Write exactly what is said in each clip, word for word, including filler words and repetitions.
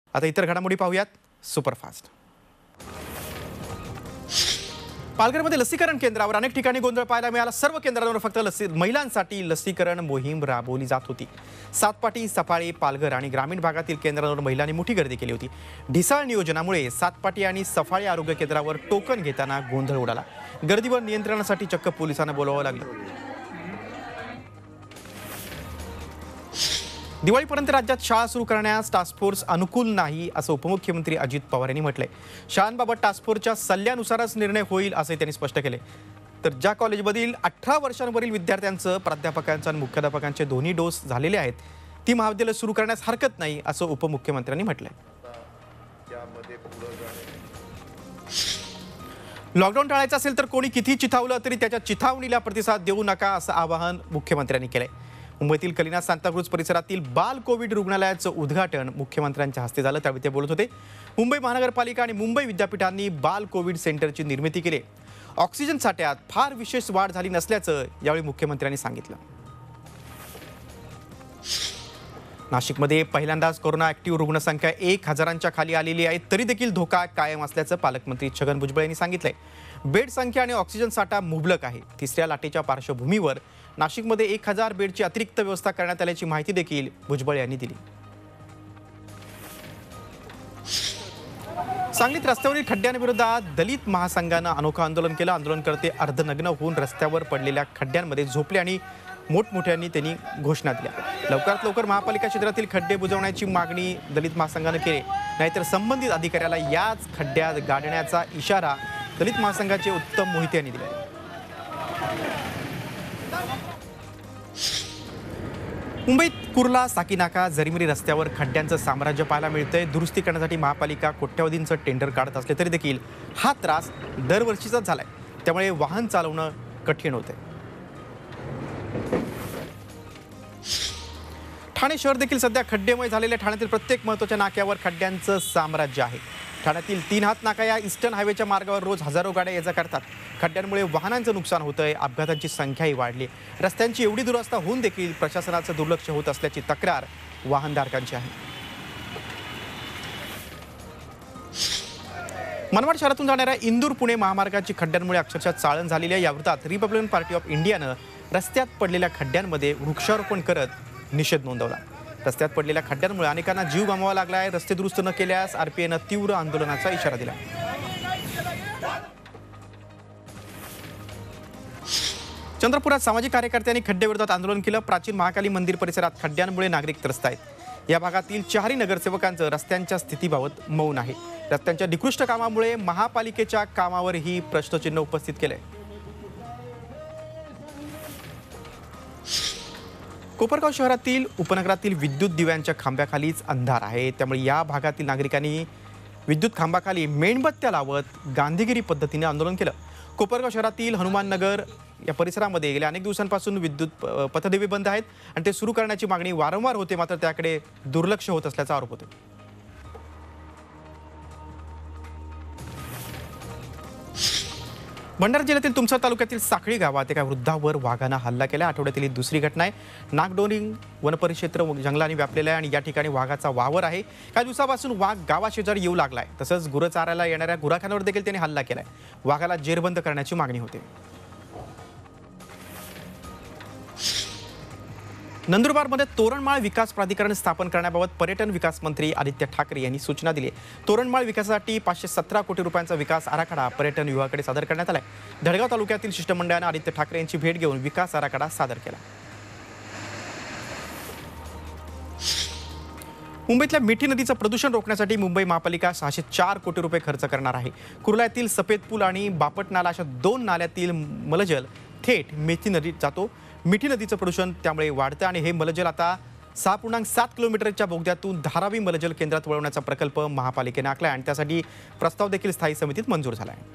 आता इतर घडामोडी पाहूयात सुपरफास्ट. पालघरमध्ये लसीकरण केंद्रावर अनेक ठिकाणी गोंधळ पाहायला मिळाला. सर्व केंद्रांवर फक्त लसी महिलांसाठी लसीकरण मोहीम राबवली जात होती. सातपाटी, सफाळे, पालघर आणि ग्रामीण भागातील केंद्रांवर महिलांनी मोठी गर्दी केली होती. ढिसाळ नियोजनामुळे सातपाटी आणि सफाळे आरोग्य केंद्रावर टोकन घेताना गोंधळ उडाला. गर्दीवर नियंत्रणासाठी चक्क पोलिसांना बोलावं लागलं. दिवाळीपर्यंत राज्यात शाळा सुरू करण्यास टास्क फोर्स अनुकूल नाही असं उपमुख्यमंत्री अजित पवार यांनी म्हटलंय. शाळांबाबत टास्क फोर्सच्या सल्ल्यानुसारच निर्णय होईल असं त्यांनी स्पष्ट केले. तर ज्या कॉलेजमधील अठरा वर्षांवरील विद्यार्थ्यांचं प्राध्यापकांचा आणि मुख्याध्यापकांचे दोन्ही डोस झालेले आहेत ती महाविद्यालय सुरू करण्यास हरकत नाही असं उपमुख्यमंत्र्यांनी म्हटलंय. लॉकडाऊन टाळायचं असेल तर कोणी किती चिथावलं तरी त्याच्या चिथावणीला प्रतिसाद देऊ नका असं आवाहन मुख्यमंत्र्यांनी केलंय. मुंबईतील कलिना सांताक्रूज परिसरातील बाल कोविड रुग्णालयाचं उद्घाटन मुख्यमंत्र्यांच्या हस्ते झालं. त्यावेळी ते बोलत होते. मुंबई महानगरपालिका आणि मुंबई विद्यापीठांनी बाल कोविड सेंटरची निर्मिती केली. ऑक्सिजन साठ्यात फार विशेष वाढ झाली नसल्याचं यावेळी मुख्यमंत्र्यांनी सांगितलं. नाशिकमध्ये पहिल्यांदाच कोरोना ऍक्टिव्ह रुग्णसंख्या एक हजारांच्या खाली आलेली आहे. तरी देखील धोका कायम असल्याचं पालकमंत्री छगन भुजबळ यांनी सांगितलंय. बेड संख्या आणि ऑक्सिजन साठा मुबलक आहे. तिसऱ्या लाटेच्या पार्श्वभूमीवर नाशिकमध्ये एक हजार बेडची अतिरिक्त व्यवस्था करण्यात आल्याची माहिती देखील भुजबळ यांनी दिली. सांगलीत रस्त्यावरील खड्ड्यांविरोधात दलित महासंघानं अनोखं आंदोलन केलं. आंदोलनकर्ते अर्धनग्न होऊन रस्त्यावर पडलेल्या खड्ड्यांमध्ये झोपले आणि मोठमोठ्यांनी त्यांनी घोषणा दिल्या. लवकरात लवकर महापालिका क्षेत्रातील खड्डे बुजवण्याची मागणी दलित महासंघानं केली. नाहीतर संबंधित अधिकाऱ्याला याच खड्ड्यात गाडण्याचा इशारा दलित महासंघाचे उत्तम मोहिते यांनी दिला. मुंबईत कुर्ला, साकीनाका, जरीमरी रस्त्यावर खड्ड्यांचं साम्राज्य पाहायला मिळतंय. दुरुस्ती करण्यासाठी महापालिका कोट्यवधींचं टेंडर काढत असले तरी देखील हा त्रास दरवर्षीचाच झालाय. त्यामुळे वाहन चालवणं कठीण होतंय. ठाणे शहर देखील सध्या खड्डेमय झालेल्या. ठाण्यातील प्रत्येक महत्त्वाच्या नाक्यावर खड्ड्यांचं साम्राज्य आहे. ठाण्यातील तीन हात नाका या ईस्टर्न हायवेच्या मार्गावर रोज हजारो गाड्या ये जा करतात. खड्ड्यांमुळे वाहनांचं नुकसान होतंय. अपघातांची संख्याही वाढली. रस्त्यांची एवढी दुरवस्था होऊन देखील प्रशासनाचं दुर्लक्ष होत असल्याची तक्रार वाहनधारकांची आहे. मनमाड शहरातून जाणाऱ्या इंदूर पुणे महामार्गाची खड्ड्यांमुळे अक्षरशः चाळण झालेली आहे. या वृत्तात रिपब्लिकन पार्टी ऑफ इंडियानं रस्त्यात पडलेल्या खड्ड्यांमध्ये वृक्षारोपण करत निषेध नोंदवला. रस्त्यात पडलेल्या खड्ड्यांमुळे अनेकांना जीव गमवावा लागला आहे. रस्ते दुरुस्त न केल्यास आरपीआयनं तीव्र आंदोलनाचा इशारा दिला. चंद्रपुरात सामाजिक कार्यकर्त्यांनी खड्ड्याविरोधात आंदोलन केलं. प्राचीन महाकाली मंदिर परिसरात खड्ड्यांमुळे नागरिक त्रस्त आहेत. या भागातील चारही नगरसेवकांचं रस्त्यांच्या स्थितीबाबत मौन आहे. रस्त्यांच्या निकृष्ट कामामुळे महापालिकेच्या कामावरही प्रश्नचिन्ह उपस्थित केलंय. कोपरगाव शहरातील उपनगरातील विद्युत दिव्यांच्या खांब्याखालीच अंधार आहे. त्यामुळे या भागातील नागरिकांनी विद्युत खांबाखाली मेणबत्त्या लावत गांधीगिरी पद्धतीने आंदोलन केलं. कोपरगाव शहरातील हनुमाननगर या परिसरामध्ये गेल्या अनेक दिवसांपासून विद्युत पथदिवे बंद आहेत आणि ते सुरू करण्याची मागणी वारंवार होते. मात्र त्याकडे दुर्लक्ष होत असल्याचा आरोप होतो. भंडारा जिल्ह्यातील तुमसर तालुक्यातील साखळी गावात एका वृद्धावर वाघानं हल्ला केला. आठवड्यातील ही दुसरी घटना आहे. नागडोरिंग वनपरिक्षेत्र जंगलाने व्यापलेलं आहे आणि या ठिकाणी वाघाचा वावर आहे. काही दिवसापासून वाघ गावाशेजारी येऊ लागलाय. तसंच गुरं चारायला येणाऱ्या गुराखांवर देखील त्यांनी हल्ला केलाय. वाघाला जेरबंद करण्याची मागणी होते. नंदुरबारमध्ये तोरणमाळ विकास प्राधिकरण स्थापन करण्याबाबत पर्यटन विकास मंत्री आदित्य ठाकरे यांनी सूचना दिली. तोरणमाळ विकासासाठी पाचशे सतरा कोटी रुपयांचा विकास आराखडा पर्यटन विभागाकडे सादर करण्यात आलाय. धडगाव तालुक्यातील शिष्टमंडळानं आदित्य ठाकरे यांची भेट घेऊन विकास आराखडा सादर केला. मुंबईतल्या मिठी नदीचं प्रदूषण रोखण्यासाठी मुंबई महापालिका सहाशे चार कोटी रुपये खर्च करणार आहे. कुर्ल्यातील सफेद पूल आणि बापट नाला अशा दोन नाल्यातील मलजल थेट मिठी नदीत जातो. मिठी नदीचं प्रदूषण त्यामुळे वाढतं आणि हे मलजल आता सहा पूर्णांक सात किलोमीटरच्या बोगद्यातून धारावी मलजल केंद्रात वळवण्याचा प्रकल्प महापालिकेने आखला आणि त्यासाठी प्रस्ताव देखील स्थायी समितीत मंजूर झाला आहे.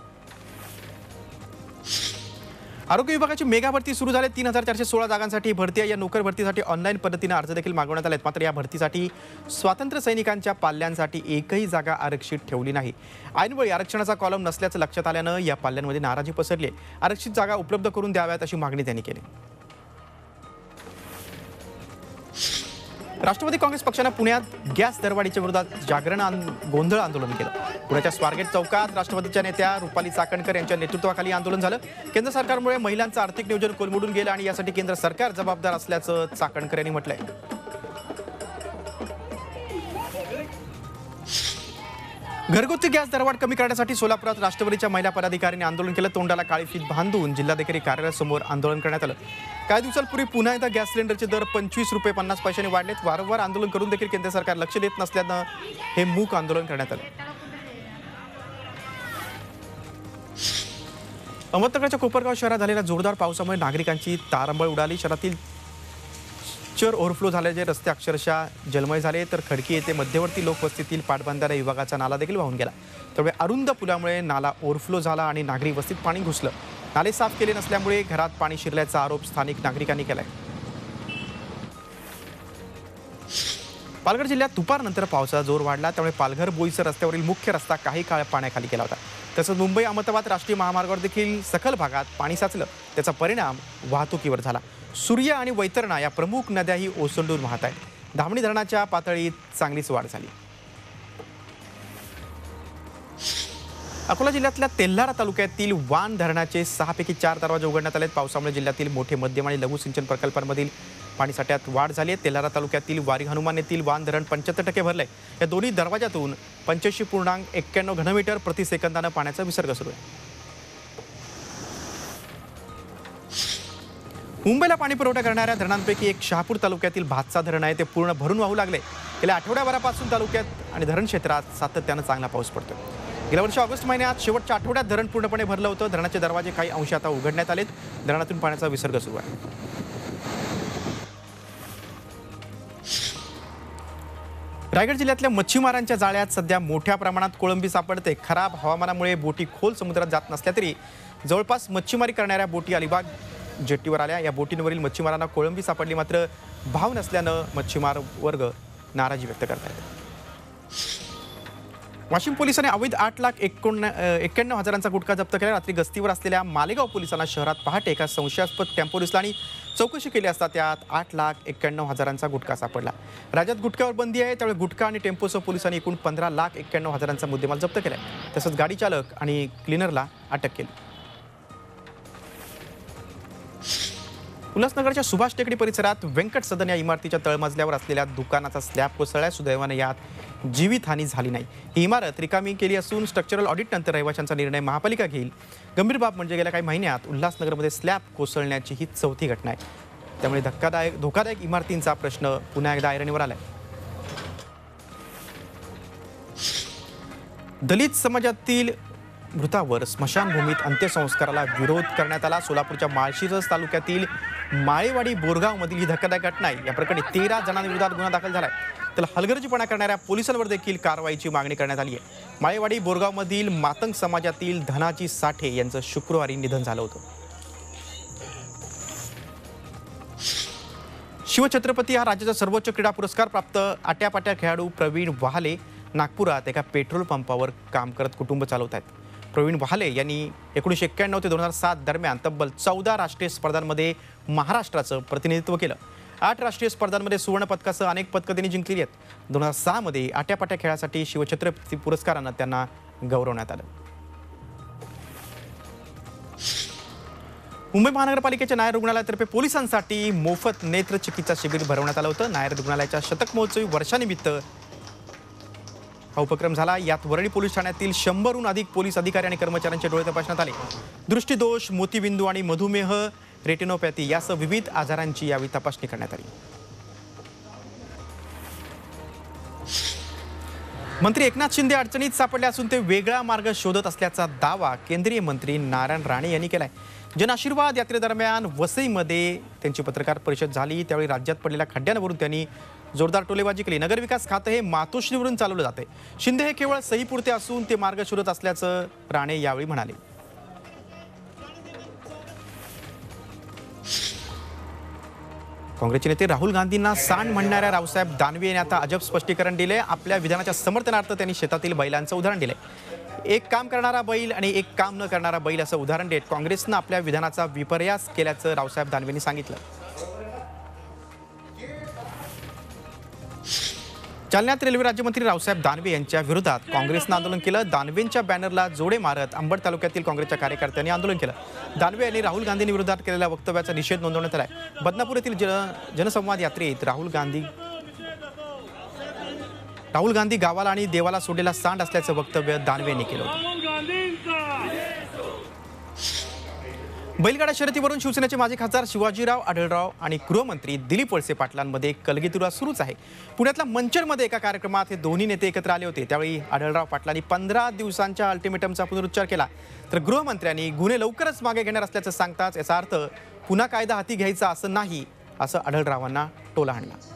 आरोग्य विभागाची मेगा भरती सुरू झाली. तीन हजार चारशे सोळा जागांसाठी भरती आहे. या नोकर भरतीसाठी ऑनलाईन पद्धतीने अर्ज देखील मागवण्यात आले. मात्र या भरतीसाठी स्वातंत्र्य सैनिकांच्या पाल्यांसाठी एकही जागा आरक्षित ठेवली नाही. ऐनवेळी आरक्षणाचा कॉलम नसल्याचं लक्षात आल्यानं या पाल्यांमध्ये नाराजी पसरली. आरक्षित जागा उपलब्ध करून द्याव्यात अशी मागणी त्यांनी केली. राष्ट्रवादी काँग्रेस पक्षानं पुण्यात गॅस दरवाढीच्या विरोधात जागरण आंद- गोंधळ आंदोलन केलं. पुण्याच्या स्वारगेट चौकात राष्ट्रवादीच्या नेत्या रुपाली चाकणकर यांच्या नेतृत्वाखाली आंदोलन झालं. केंद्र सरकारमुळे महिलांचं आर्थिक नियोजन कोलमडून गेलं आणि यासाठी केंद्र सरकार जबाबदार असल्याचं चाकणकर यांनी म्हटलंय. घरगुती गॅस दरवाढ कमी करण्यासाठी सोलापुरात राष्ट्रवादीच्या महिला पदाधिकाऱ्यांनी आंदोलन केलं. तोंडाला काळी फीत बांधून जिल्हाधिकारी कार्यालयासमोर आंदोलन करण्यात आलं. काही दिवसांपूर्वी पुन्हा एकदा गॅस सिलेंडरचे दर पंचवीस रुपये पन्नास पैशांनी वाढलेत. वारंवार आंदोलन करून देखील केंद्र सरकार लक्ष देत नसल्यानं हे मूक आंदोलन करण्यात आलं. अहमदनगरच्या कोपरगाव शहरात झालेल्या जोरदार पावसामुळे नागरिकांची तारंबळ उडाली. शहरातील चर ओव्हरफ्लो झाल्याचे रस्ते अक्षरशः जलमय झाले, तर खडकी येथे मध्यवर्ती लोकवस्तीतील पाटबंधारा विभागाचा नाला देखील वाहून गेला. त्यामुळे अरुंद पुलामुळे नाला ओव्हरफ्लो झाला आणि नागरी वस्तीत पाणी घुसलं. नाले साफ केले नसल्यामुळे घरात पाणी शिरल्याचा आरोप स्थानिक नागरिकांनी केलाय. पालघर जिल्ह्यात दुपारनंतर पावसाचा जोर वाढला, त्यामुळे पालघर बोईसर रस्त्यावरील मुख्य रस्ता काही काळ पाण्याखाली गेला होता. तसंच मुंबई अहमदाबाद राष्ट्रीय महामार्गावर देखील सखल भागात पाणी साचलं. त्याचा परिणाम वाहतुकीवर झाला. सूर्य आणि वैतरणा या प्रमुख नद्याही ओसंडून वाहत आहेत. धामणी धरणाच्या पातळीत चांगलीच वाढ झाली. अकोला जिल्ह्यातल्या तेल्हारा तालुक्यातील वान धरणाचे सहापैकी चार दरवाजे उघडण्यात आलेत. पावसामुळे जिल्ह्यातील मोठे मध्यम आणि लघु सिंचन प्रकल्पांमधील पाणीसाठ्यात वाढ झाली आहे. तेल्हारा तालुक्यातील वारी हनुमान येथील वान धरण पंच्याहत्तर टक्के भरलंय. या दोन्ही दरवाजातून पंच्याऐंशी पूर्णांक एक्क्याण्णव घनमीटर प्रति सेकंदानं पाण्याचा विसर्ग सुरू आहे. मुंबईला पाणी पुरवठा करणाऱ्या धरणांपैकी एक शहापूर तालुक्यातील भातसा धरण आहे. ते पूर्ण भरून वाहू लागले. गेल्या आठवड्याभरापासून तालुक्यात आणि धरण क्षेत्रात सातत्यानं चांगला पाऊस पडतोय. गेल्या वर्षी ऑगस्ट महिन्यात शेवटच्या आठवड्यात धरण पूर्णपणे भरलं होतं. धरणाचे दरवाजे काही अंशी आता उघडण्यात आलेत. धरणातून पाण्याचा विसर्ग सुरू आहे. रायगड जिल्ह्यातल्या मच्छीमारांच्या जाळ्यात सध्या मोठ्या प्रमाणात कोळंबी सापडते. खराब हवामानामुळे बोटी खोल समुद्रात जात नसल्या तरी जवळपास मच्छीमारी करणाऱ्या बोटी अलिबाग जेट्टीवर आल्या. या बोटींवरील मच्छीमारांना कोळंबी सापडली, मात्र भाव नसल्यानं मच्छीमार वर्ग नाराजी व्यक्त करत आहेत. वाशिम पोलिसांनी अवैध आठ लाख एकोण एक्क्याण्णव हजारांचा गुटखा जप्त केला. रात्री गस्तीवर असलेल्या मालेगाव पोलिसांना शहरात पहाटे एका संशयास्पद टेम्पो दिसला आणि चौकशी केली असता त्यात आठ लाख एक्क्याण्णव हजारांचा गुटखा सापडला. राज्यात गुटख्यावर बंदी आहे, त्यामुळे गुटखा आणि टेम्पोसह पोलिसांनी एकूण पंधरा लाख एक्क्याण्णव हजारांचा मुद्देमाल जप्त केलाय. तसंच गाडी चालक आणि क्लिनरला अटक केली. उल्हासनगरच्या सुभाष टेकडी परिसरात व्यंकट सदन या इमारतीच्या तळमजल्यावर असलेल्या दुकानाचा स्लॅब कोसळला. सुदैवाने यात जीवितहानी झाली नाही. ही इमारत रिकामी केली असून स्ट्रक्चरल ऑडिट नंतर रहिवाशांचा निर्णय महापालिका घेईल. गंभीर बाब म्हणजे गेल्या काही महिन्यात उल्हासनगरमध्ये स्लॅब कोसळण्याची ही चौथी घटना आहे. त्यामुळे धक्कादायक धोकादायक इमारतींचा प्रश्न पुन्हा एकदा ऐरणीवर आलाय. दलित समाजातील मृतावर स्मशानभूमीत अंत्यसंस्काराला विरोध करण्यात आला. सोलापूरच्या माळशिरस तालुक्यातील माळेवाडी बोरगावमधील ही धक्कादायक घटना आहे. या प्रकरणी तेरा जणांविरोधात गुन्हा दाखल झालाय. तर हलगर्जीपणा करणाऱ्या पोलिसांवर देखील कारवाईची मागणी करण्यात आली आहे. माळेवाडी बोरगावमधील मातंग समाजातील धनाजी साठे यांचं शुक्रवारी निधन झालं होतं. शिवछत्रपती हा राज्याचा सर्वोच्च क्रीडा पुरस्कार प्राप्त आट्यापाट्या खेळाडू प्रवीण वहाले नागपुरात एका पेट्रोल पंपावर काम करत कुटुंब चालवत आहेत. प्रवीण वहाले यांनी एकोणीसशे एक्क्याण्णव ते दोन हजार सात दरम्यान तब्बल चौदा राष्ट्रीय स्पर्धांमध्ये महाराष्ट्राचं प्रतिनिधित्व केलं. आठ राष्ट्रीय स्पर्धांमध्ये सुवर्ण पदकासह अनेक पदकं त्यांनी जिंकलेली आहेत. दोन हजार सहा मध्ये आट्यापाट्या खेळासाठी शिवछत्रपती पुरस्कारानं त्यांना गौरवण्यात आलं. मुंबई महानगरपालिकेच्या नायर रुग्णालयातर्फे पोलिसांसाठी मोफत नेत्र चिकित्सा शिबिर भरवण्यात आलं होतं. नायर रुग्णालयाच्या शतक महोत्सवी वर्षानिमित्त हा उपक्रम झाला. यात वरळी पोलीस ठाण्यातील शंभरहून अधिक पोलीस अधिकारी आणि कर्मचाऱ्यांचे डोळे तपासण्यात आले. दृष्टिदोष, मोतीबिंदू आणि मधुमेह, रेटिनोपॅथी यासह विविध आजारांची यावेळी तपासणी करण्यात आली. मंत्री एकनाथ शिंदे अडचणीत सापडले असून ते वेगळा मार्ग शोधत असल्याचा दावा केंद्रीय मंत्री नारायण राणे यांनी केलाय. जन आशीर्वाद यात्रेदरम्यान वसईमध्ये त्यांची पत्रकार परिषद झाली. त्यावेळी राज्यात पडलेल्या खड्ड्यांवरून त्यांनी जोरदार टोलेबाजी केली. नगरविकास खातं हे मातोश्रीवरून चालवलं जाते. शिंदे हे केवळ सहीपुरते असून ते मार्ग शोधत असल्याचं राणे यावेळी म्हणाले. काँग्रेसचे नेते राहुल गांधींना सांड म्हणणाऱ्या रावसाहेब दानवे यांनी आता अजब स्पष्टीकरण दिले. आपल्या विधानाच्या समर्थनार्थ त्यांनी शेतातील बैलांचं उदाहरण दिलंय. एक काम करणारा बैल आणि एक काम न करणारा बैल असं उदाहरण देत काँग्रेसनं आपल्या विधानाचा विपर्यास केल्याचं रावसाहेब दानवेंनी सांगितलं. जालन्यात रेल्वे राज्यमंत्री रावसाहेब दानवे यांच्या विरोधात काँग्रेसनं आंदोलन केलं. दानवेंच्या बॅनरला जोडे मारत अंबड तालुक्यातील काँग्रेसच्या कार्यकर्त्यांनी आंदोलन केलं. दानवे यांनी राहुल गांधींविरोधात केलेल्या वक्तव्याचा निषेध नोंदवण्यात आलाय. बदनापूर येथील जन जनसंवाद यात्रेत राहुल गांधी राहुल गांधी गावाला आणि देवाला सोडलेला सांड असल्याचं वक्तव्य दानवे यांनी केलं होतं. बैलगाडा शर्यतीवरून शिवसेनेचे माजी खासदार शिवाजीराव आढळराव आणि गृहमंत्री दिलीप वळसे पाटलांमध्ये कलगीतुरा सुरूच आहे. पुण्यातल्या मंचरमध्ये एका कार्यक्रमात हे दोन्ही नेते एकत्र आले होते. त्यावेळी आढळराव पाटलांनी पंधरा दिवसांच्या अल्टिमेटमचा पुनरुच्चार केला, तर गृहमंत्र्यांनी गुन्हे लवकरच मागे घेणार असल्याचं सांगताच याचा अर्थ पुन्हा कायदा हाती घ्यायचा असं नाही, असं आढळरावांना टोला हाणला.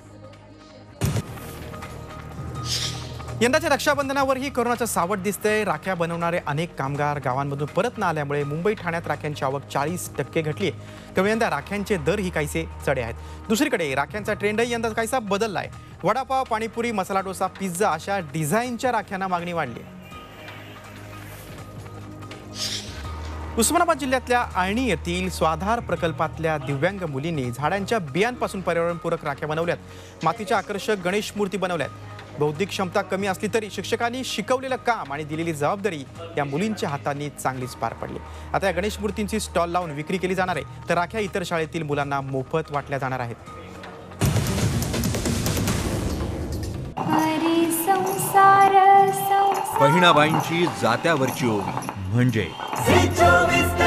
यंदाच्या रक्षाबंधनावरही कोरोनाचं सावट दिसतंय. राख्या बनवणारे अनेक कामगार गावांमधून परत न आल्यामुळे मुंबई ठाण्यात राख्यांची आवक चाळीस टक्के घटली आहे. त्यामुळे यंदा राख्यांचे दरही काहीसे चढे आहेत. दुसरीकडे राख्यांचा ट्रेंडही यंदा काहीसा बदलला आहे. वडापाव, पाणीपुरी, मसाला डोसा, पिझ्झा अशा डिझाईनच्या राख्यांना मागणी वाढली आहे. उस्मानाबाद जिल्ह्यातल्या आळणी येथील स्वाधार प्रकल्पातल्या दिव्यांग मुलींनी झाडांच्या बियांपासून पर्यावरणपूरक राख्या बनवल्यात. मातीच्या आकर्षक गणेश मूर्ती बनवल्यात. बौद्धिक क्षमता कमी असली तरी शिक्षकांनी शिकवलेलं काम आणि दिलेली जबाबदारी या मुलींच्या हातांनी चांगलीच पार पडली. आता या गणेश मूर्तींची स्टॉल लावून विक्री केली जाणार आहे, तर राख्या इतर शाळेतील मुलांना मोफत वाटल्या जाणार आहेत. बहिणाबाईंची जात्यावरची ओवी म्हणजे